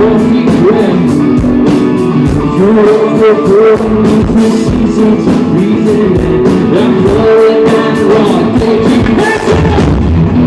coffee breath. You're overburdened with the seasons of breathing in. I'm falling and wrong, can't keep messing up.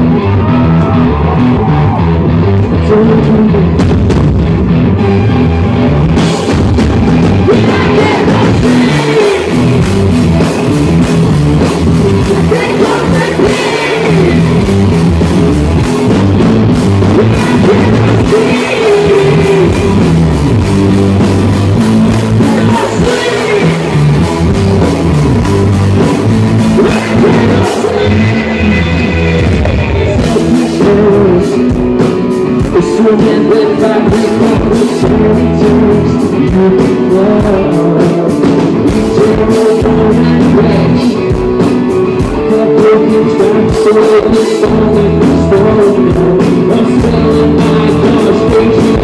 Swimming with my people, soldiers, you can love. We turn over and rage. Couple kids back, so it's falling, it's falling. I'm spelling my frustration.